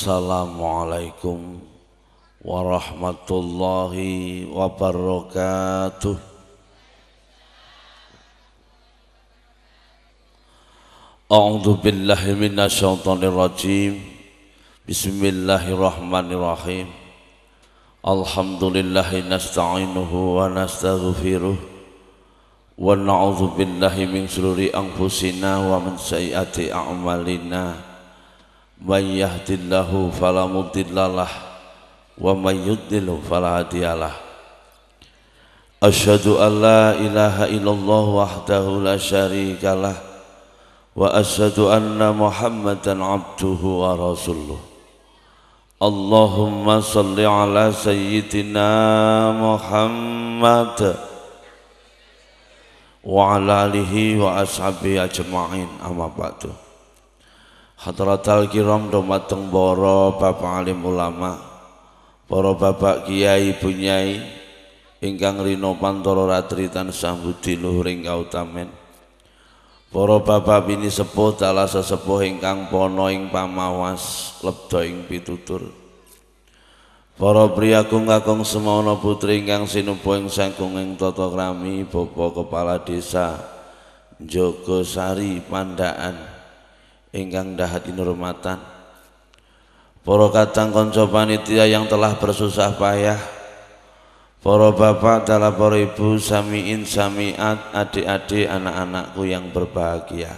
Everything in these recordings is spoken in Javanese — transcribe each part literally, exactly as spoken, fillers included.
Assalamualaikum warahmatullahi wabarakatuh. A'udzu billahi minasyaitonir rajim. Bismillahirrahmanirrahim. Alhamdulillahi nasta'inuhu wa nastaghfiruh wa na'udzu billahi min shururi anfusina wa min sayyiati a'malina. May yahdihillahu fala mudhillalah wa may yudlil fala hadiyalah. Asyhadu an la ilaha illallah wahdahu la syarikalah wa asyhadu anna Muhammadan abduhu wa rasuluh. Allahumma salli ala sayyidina Muhammad wa ala alihi wa ashabihi ajma'in, amma ba'du. Hadratal kiram dumateng para bapak alim ulama, para bapak kiai bunyai ingkang rina pantara ratri tansah budi luhuring kautamen, para bapak bini sepuh dalah sesepuh ingkang pono ing pamawas lebda ing pitutur, para priya kakung semono putri ingkang sinuba ing sagung ing tata krami, bapak kepala desa Jogosari Pandaan ingkang dahat inurmatan, para kadang kanca panitia yang telah bersusah payah, para bapak dalah para ibu samiin samiat, adik-adik anak-anakku yang berbahagia,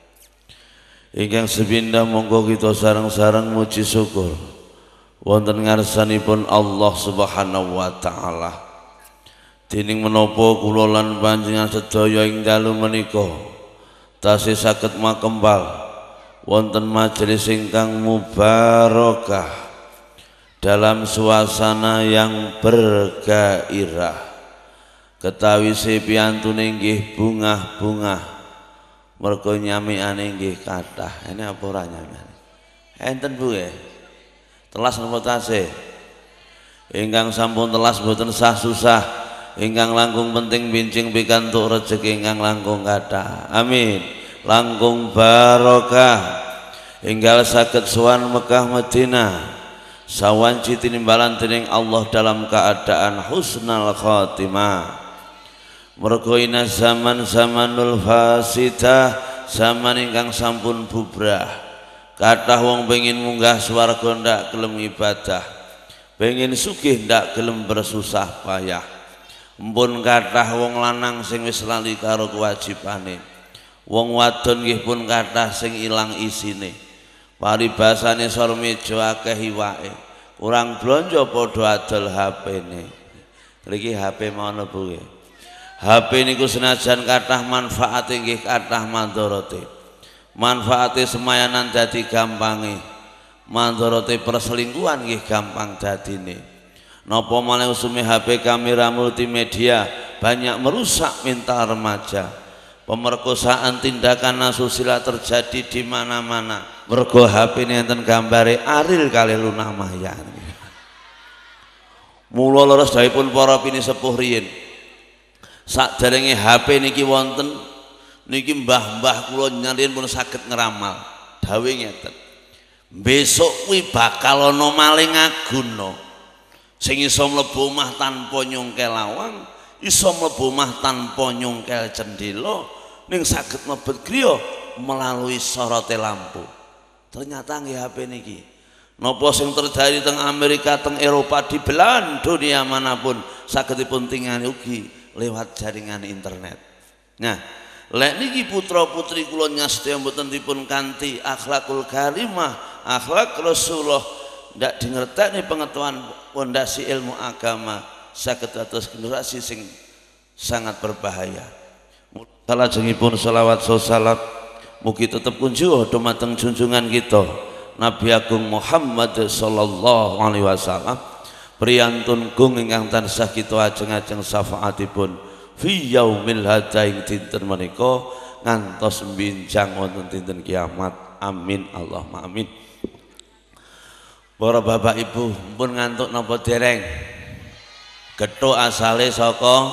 ingkang sepindah monggo kita sareng-sareng muji syukur wonten ngarsanipun Allah Subhanahu wa taala. Dening menapa kula lan panjenengan sedaya ing dalu menika tasih saged makembal wonten majelis ingkang mubarakah dalam suasana yang bergairah, ketawi sepiyantune nggih bungah-bungah mergo nyamiane nggih kathah. Ini apa ora nyamiane? Enten Bu ya. Telas napa tasih? Ingkang sampun telas boten sah susah, ingkang langkung penting bincing pikantuk rejeki ingkang langkung kathah. Amin. Langkung barokah enggal saged sowan Mekah Madinah sawanci tinimbalan dening Allah dalam keadaan husnul khatimah. Mergo ina zaman zamanul fasidah, zaman ingkang sampun bubrah. Kathah wong pengin munggah swarga ndak gelem ibadah, pengin sugih ndak gelem bersusah payah. Mpun kathah wong lanang sing wis lali karo kewajibane. Wong wadon nggih pun kathah sing ilang isine. Paribasane sor meja akeh iwake. Kurang blanja padha adol H P-ne. Mriki H P mono Bu nggih. H P niku senajan kathah manfaate nggih kathah mandharate. Manfaate semayanan dadi gampange. Mandharate perselingkuhan nggih gampang dadine. Napa malih usume H P kamera multimedia banyak merusak mental remaja. Pemerkosaan, tindakan asusila terjadi di mana-mana. Mergo H P ini enten gambare Aril kali Luna Maya. Mula leres dawuhipun para pini sepuh riyin. Sakderenge H P niki wonten niki mbah-mbah kula nyalin pun saged ngeramal. Dawe ngeten. Besok kuwi bakal ana maling aguna. Sing iso mlebu omah tanpa nyungkel lawang, iso mlebu omah tanpa nyungkel cendela, ning saged mlebet griya melalui sorote lampu. Ternyata nggih H P niki napa sing terjadi teng Amerika, teng Eropa, di belahan dunia manapun saged dipun tingani ugi lewat jaringan internet. Nah, lek niki putra-putri kula nyastya mboten dipun kanthi akhlakul karimah, akhlak Rasulullah, ndak dingerteni pengetahuan pondasi ilmu agama, saged dados generasi sing sangat berbahaya. Salajengipun sholawat salat mugi tetep kunjuh dumateng junjungan kita Nabi Agung Muhammad sallallahu alaihi wasallam, priyantun gung ingkang tansah kita ajeng-ajeng syafaatipun fi yaumil hada ing dinten menika ngantos binjang wonten dinten kiamat. Amin Allahumma amin. Para bapak ibu pun ngantuk napa dereng? Gethuk asale saka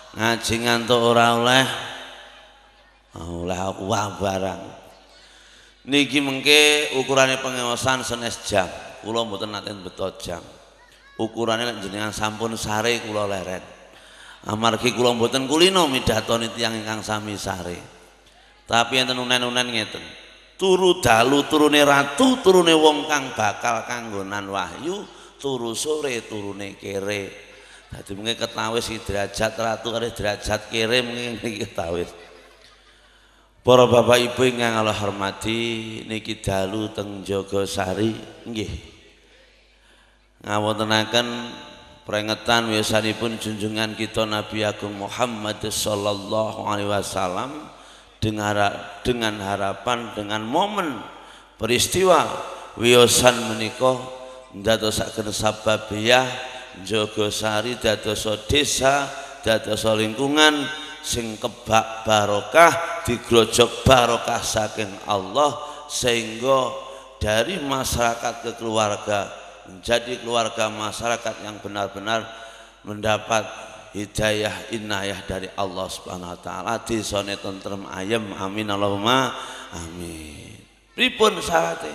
ngaji ngantuk ora oleh oleh aku barang. Niki mengke ukurannya pengawasan senes jam. Kula mboten nate beto jam. Ukurannya lek jenengan sampun sare kula leren. Amargi kula mboten kulino midhatoni tiyang ingkang sami sare. Tapi enten unen-unen ngeten. Turu dalu turune ratu, turune wong kang bakal kanggonan wahyu, turu sore turune kere. Dadi mengke ketawis derajat ratu karo derajat kere mengke niki ketawis. Para bapak ibu ingkang Allah hormati, niki dalu teng Jogosari nggih. Ngawontenaken peringatan wiyosanipun junjungan kita Nabi Agung Muhammad sallallahu alaihi wasallam dengan dengan harapan dengan momen peristiwa wiyosan menika ndadosaken sababiyah Jogosari dadosa desa, dadosa lingkungan sing kebak barokah, digrojok barokah saking Allah, sehingga dari masyarakat ke keluarga menjadi keluarga masyarakat yang benar-benar mendapat hidayah inayah dari Allah Subhanahu wa taala, desane tentrem ayem, amin Allahumma amin. Pripun syaratnya?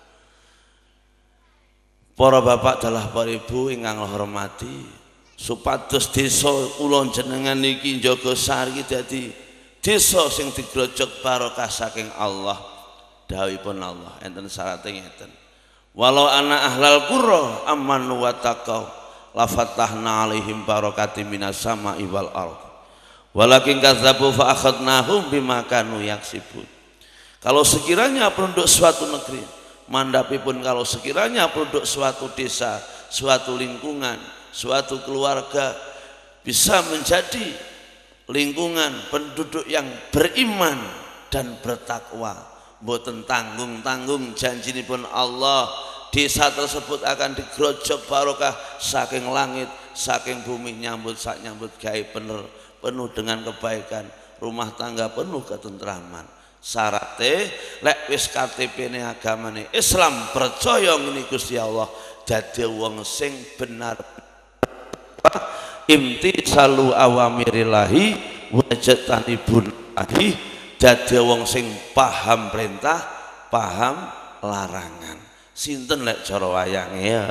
Para bapak dalah para ibu ingkang hormati, supados desa kula jenengan niki Jogosari dadi desa sing digrojok barokah saking Allah. Dawuhipun Allah enten syaratnya ngeten. Walau ana ahlal qura amanu wa taqau la fatahna alaihim barakatim minas sama'i wal ardh. Walakin kadzabu fa akhadnahum bima kanu yaksibun. Kalau sekiranya penduduk suatu negeri, mandapipun kalau sekiranya penduduk suatu desa, suatu lingkungan, suatu keluarga bisa menjadi lingkungan penduduk yang beriman dan bertakwa, mboten tanggung-tanggung janjinipun Allah, desa tersebut akan digrojok barokah saking langit, saking bumi, nyambut sak nyambut gawe bener, penuh dengan kebaikan, rumah tangga penuh ketentraman. Syaratnya lek wis K T P-ne agamane Islam, percaya ngene Gusti Allah, dadi wong sing benar imtisalu awamirillahi wajtanibun nahi, dadi wong sing paham perintah, paham larangan. Sinten lek cara wayange ya?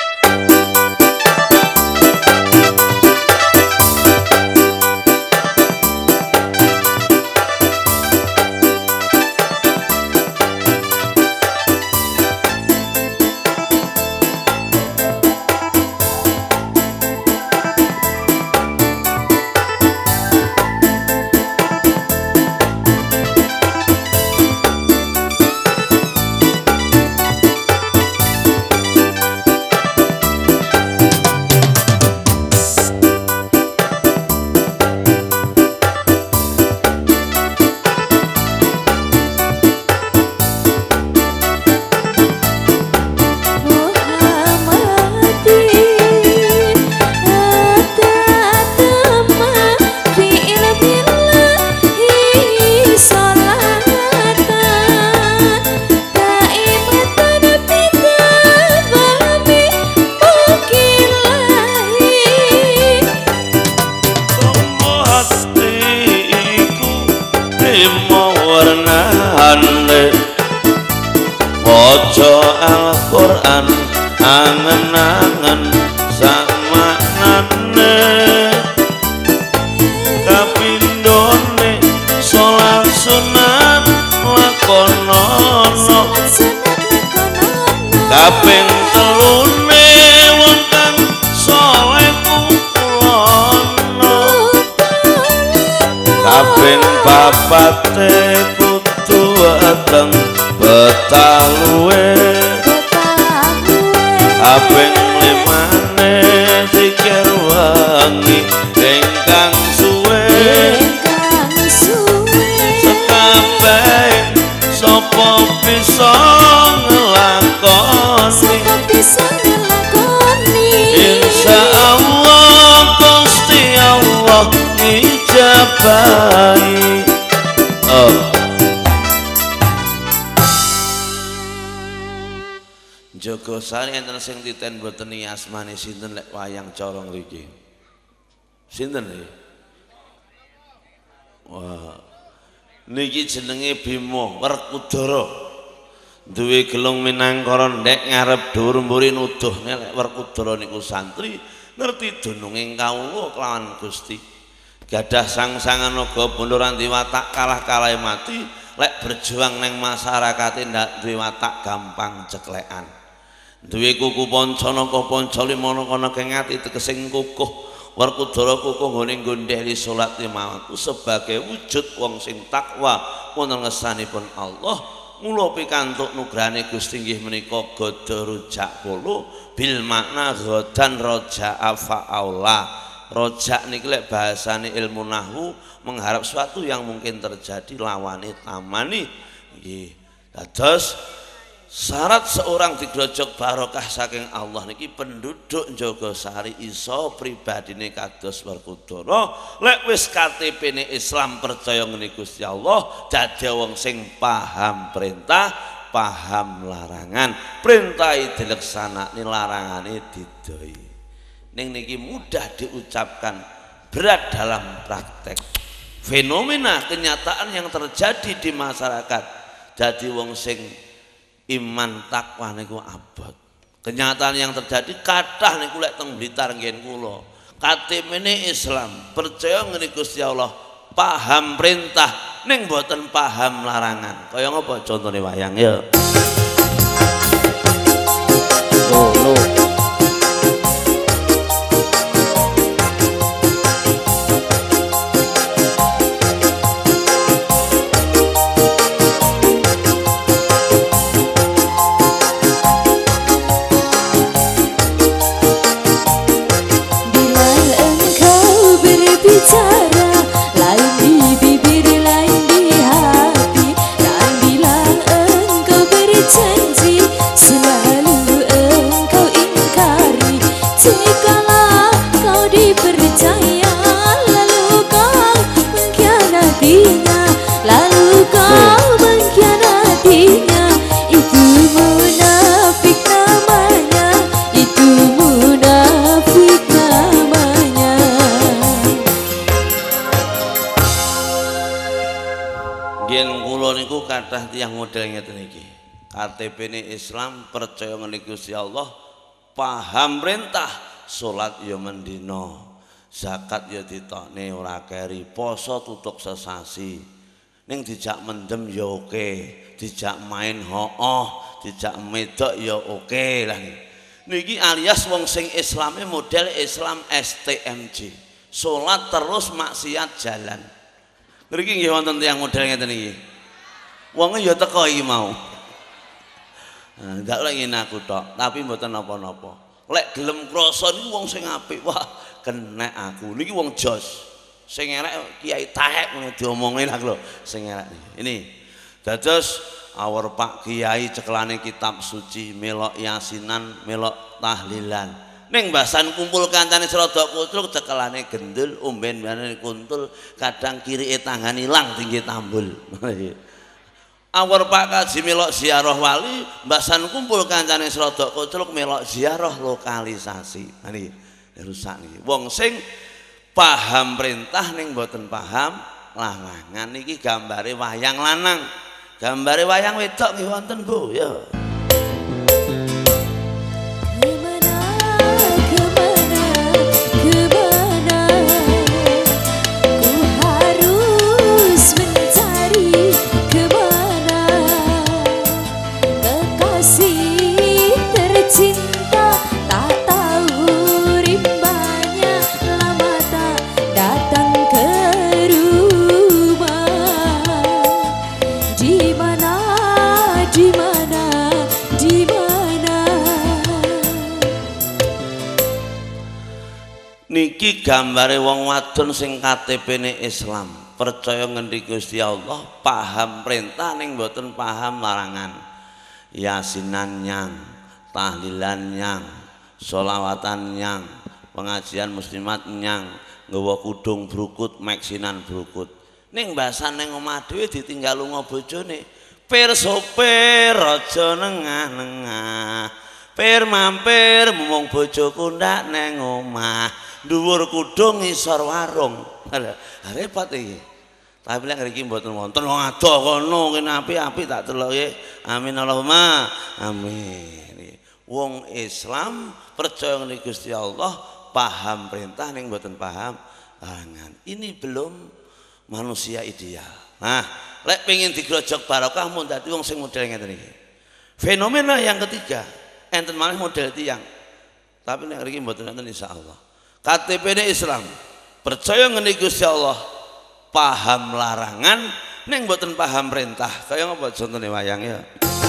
Waca Al-Qur'an angen-angen sama nane, kapindone sholat sunat lakonono, kaping telune wong kang saleh kulono, kaping papate kudu ateng betaluwe, kaping limane zikir wangi ingkang suwe, sekabeh sapa bisa nglakoni, insyaallah Gusti Allah ngijabahi. Oh. Jogosari enten sing titen boten asmane sinten lek wayang corong mriki. Sinten iki? Wah. Niki jenenge Bima Werkudara. duwe gelung minangkara ndek ngarep dhuwur mburi nuduh nek Werkudara niku santri ngerti dununging kawula kelawan Gusti gadah sang-sangan naga bondo ranti watak kalah-kalahe mati lek berjuang neng masyarakate ndak duwe watak gampang ceklekan duwe kuku panca naka panca limana kana kengati tegesing kukuh Werkudara kukuh nggone nggondheli salat lima waktu sebagai wujud wong sing takwa wonten ngersanipun Allah mula pikantuk nugrahane Gusti inggih menika gada rujak kula bil makna ghadan raja'a fa'aula rojak niki lek bahasane ilmu nahwu mengharap suatu yang mungkin terjadi lawane tamani nggih dados syarat seorang digrojok barokah saking Allah niki penduduk Jogosari iso pribadine kados Werkudara lek wis K T P-ne Islam percaya ngene Gusti Allah dadi wong sing paham perintah paham larangan perintah dileksanakne larangane didoi ning niki mudah diucapkan berat dalam praktek fenomena kenyataan yang terjadi di masyarakat jadi wong sing iman takwa niku abot kenyataan yang terjadi kathah niku lek teng Blitar ngen kula K T P-ne Islam percaya ngene Gusti Allah paham perintah ning mboten paham larangan kaya ngapa contone wayang ya lho lho kathah tiyang model ngeten iki K T P-ne Islam percaya ngene Gusti Allah paham perintah salat ya mendina zakat ya ditokne ora keri poso tutuk sesasi ning dijak mendem ya oke dijak main hooh dijak medok ya oke lah niki alias wong sing Islame model Islam S T M J salat terus maksiat jalan mriki nggih wonten tiyang model ngeten iki wonge ya teko iki mau. Nah, ndak lek ngene aku tok, tapi mboten napa-napa. Lek gelem krasa niku wong sing apik, wah kenek aku. Niki wong jos. Sing elek Kiai Tahek ngene diomongin aku lho, sing elek niki. Ini. Dados awor Pak Kiai cekelane kitab suci, melok yasinan, melok tahlilan. Ning bahasan kumpul kancane serodok kucluk cekelane gendul, omben-omben kuntul, kadang kirike tangan ilang tinggi tambul. Awar Pak Kaji melok ziarah wali, mbasan kumpul kancane serodok kucluk melok ziarah lokalisasi. Nah niki rusak niki. Wong sing paham perintah ning mboten paham larangan niki gambare wayang lanang. Gambare wayang wedok nggih wonten Bu ya. Niki gambare wong wadon sing K T P-ne Islam percaya ngendi Gusti Allah paham perintah ning mboten paham larangan yasinan nyang tahlilan nyang sholawatan nyang pengajian muslimat nyang nggawa kudung brukut meksinan brukut ning bahasan ning omah dhewe ditinggal lunga bojone pir sopir aja nengah-nengah pir mampir mumung bojoku ndak neng omah dhuwur kudung ngisor warung. Repot iki. Tapi lek ngriki mboten wonten wong adoh kono kene api-api tak deloke. Amin Allahumma amin. Wong Islam percaya ngene Gusti Allah, paham perintah ning mboten paham larangan. Ini belum manusia ideal. Nah, lek pengen digrojok barokah mun dadi wong sing model ngeten iki. Fenomena yang ketiga, enten malih model tiyang. Tapi nek ngriki mboten enten insyaallah. K T P-ne Islam, percaya ngene Gusti Allah, paham larangan ning mboten paham perintah. Kaya ngapa contone wayang ya.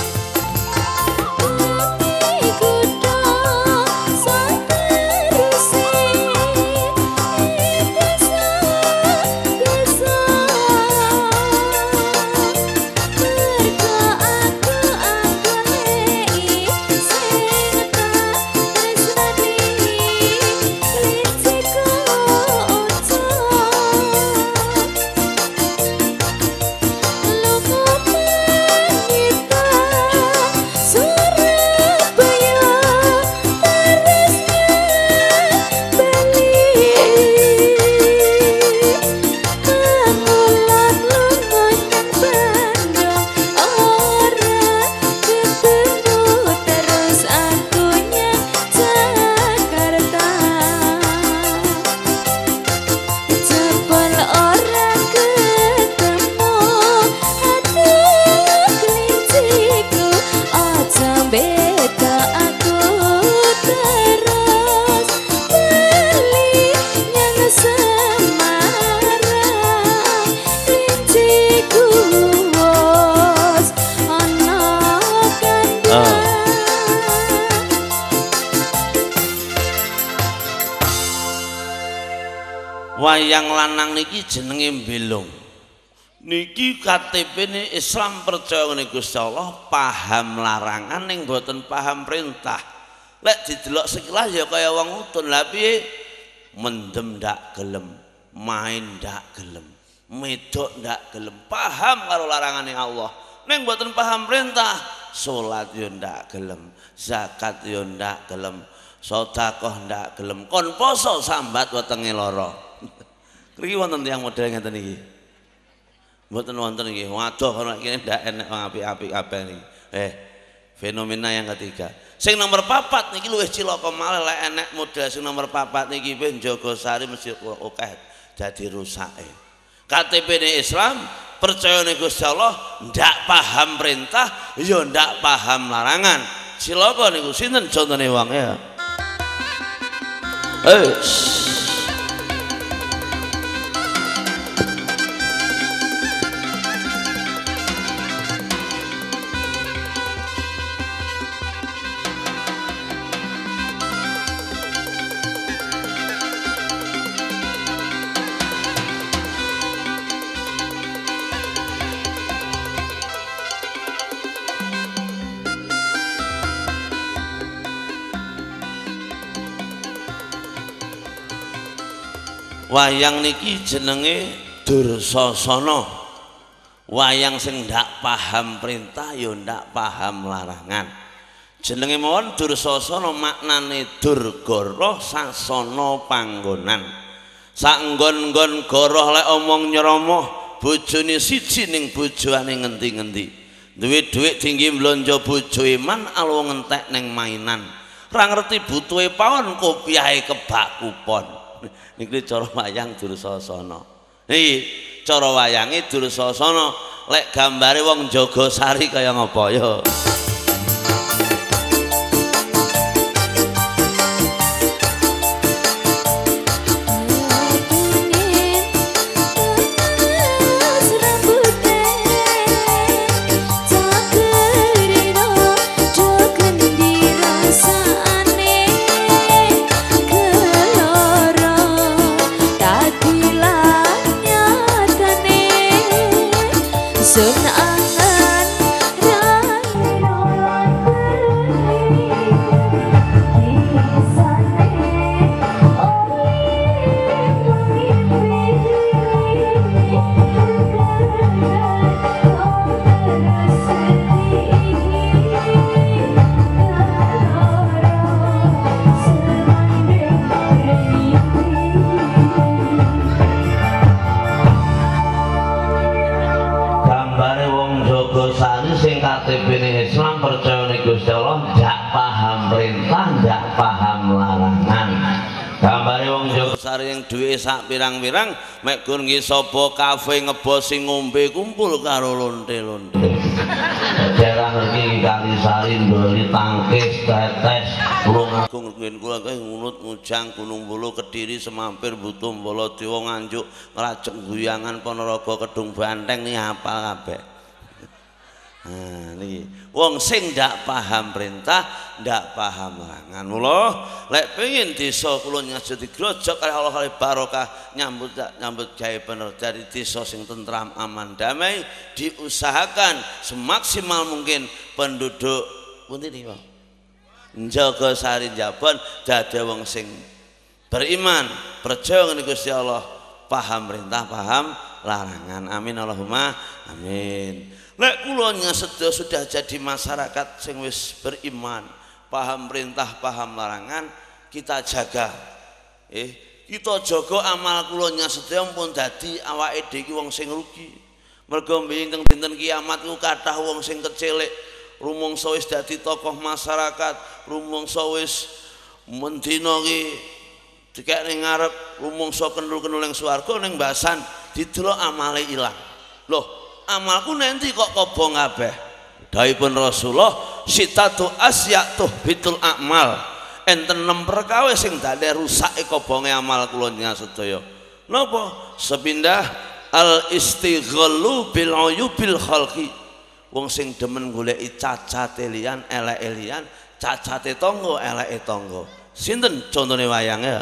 Wayang lanang niki jenenge belung. Niki K T P-ne Islam percaya ngene Gusti Allah, paham larangan ning mboten paham perintah. Lek didelok sekilas ya kaya wong utun, lha piye mendem ndak gelem, main ndak gelem, medok ndak gelem, paham karo larangane Allah. Ning mboten paham perintah, salat yo ndak gelem, zakat yo ndak gelem, sedekah ndak gelem, kon poso sambat wetenge lara. Niki wonten tiyang model ngeten iki. Mboten wonten nggih. Waduh ana kene ndak enek wong apik-apik kabeh niki. Eh, fenomena yang ketiga. Sing nomor papat niki luwih cilaka malah lek enek model sing nomor papat niki ben Jogosari mesti akeh dadi rusake. K T P-ne Islam percaya ning Gusti Allah, ndak paham perintah, ya ndak paham larangan. Cilaka niku sinten contone wong ya. Eh. Wayang niki jenenge Dursasana. Wayang sing ndak paham perintah ya ndak paham larangan. Jenenge mawon Dursasana, maknane Durgara sasana panggonan. Saknggon-nggon goroh lek omong nyeromoh, bojone siji ning bojone ngendi-ngendi. Duwe dhuwit tinggi mlonjo bojo iman alwo ngentek ning mainan. Ora ngerti butuhe pawon kopiahe kebak kupon. Niki cara wayang Dursasana. Niki cara wayange Dursasana, lek gambare wong Jogosari kaya ngapa ya? Sun angan kabare wong Jogosari yang duwe sak pirang-pirang mek gur nggih sapa kafe ngebosi ngombe kumpul karo lonte-lonte. Daerah ngerti Kalisari ndoli tangkis tetes Tulung Agung nggen kula kae ngunut ngujang Gunung Bulu Kediri Semampir Butuh Baladewa Nganjuk Ngrajeng Guyangan Ponorogo Kedung Banteng iki hafal kabeh. Nah, niki wong sing ndak paham perintah, ndak paham larangan. Mula lek pengin desa kula nyajut digrojok kali Allah kali barokah nyambut nyambut gawe bener dari desa sing tentram aman damai diusahakan semaksimal mungkin penduduk pundi niki Pak Jogosari Jabon dadi wong sing beriman, percaya ngene Gusti Allah, paham perintah, paham larangan. Amin Allahumma amin. Lek kula sedaya sudah jadi masyarakat sing wis beriman, paham perintah, paham larangan, kita jaga. Eh, kita jaga amal kula sedaya pun dadi awake dhewe wong sing rugi. Mergo mbiyen teng dinten kiamat ku kathah wong sing kecilik, rumangsa wis dadi tokoh masyarakat, rumangsa wis mendina ki dikek ning ngarep, rumangsa kendul-kendul ning swarga ning basan didelok amale ilang. Loh, amalku nanti kok kobong kabeh. Dawuhipun Rasulullah, sitatu asyatu bitul amal. Enten enam perkawis sing dadi rusake kobonge amal kula sedaya. Napa? Sepindah al istighallu bil uyubil khalqi. Wong sing demen goleki cacate liyan, eleke liyan, cacate tangga, eleke tangga. Sinten contone wayange?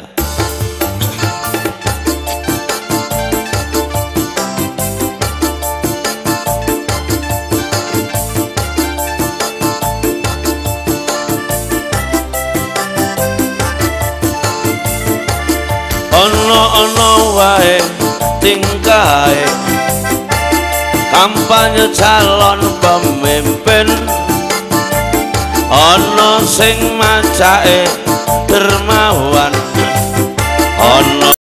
Ono-ono wae tingkae kampanye calon pemimpin, ono sing macake dermawan, ono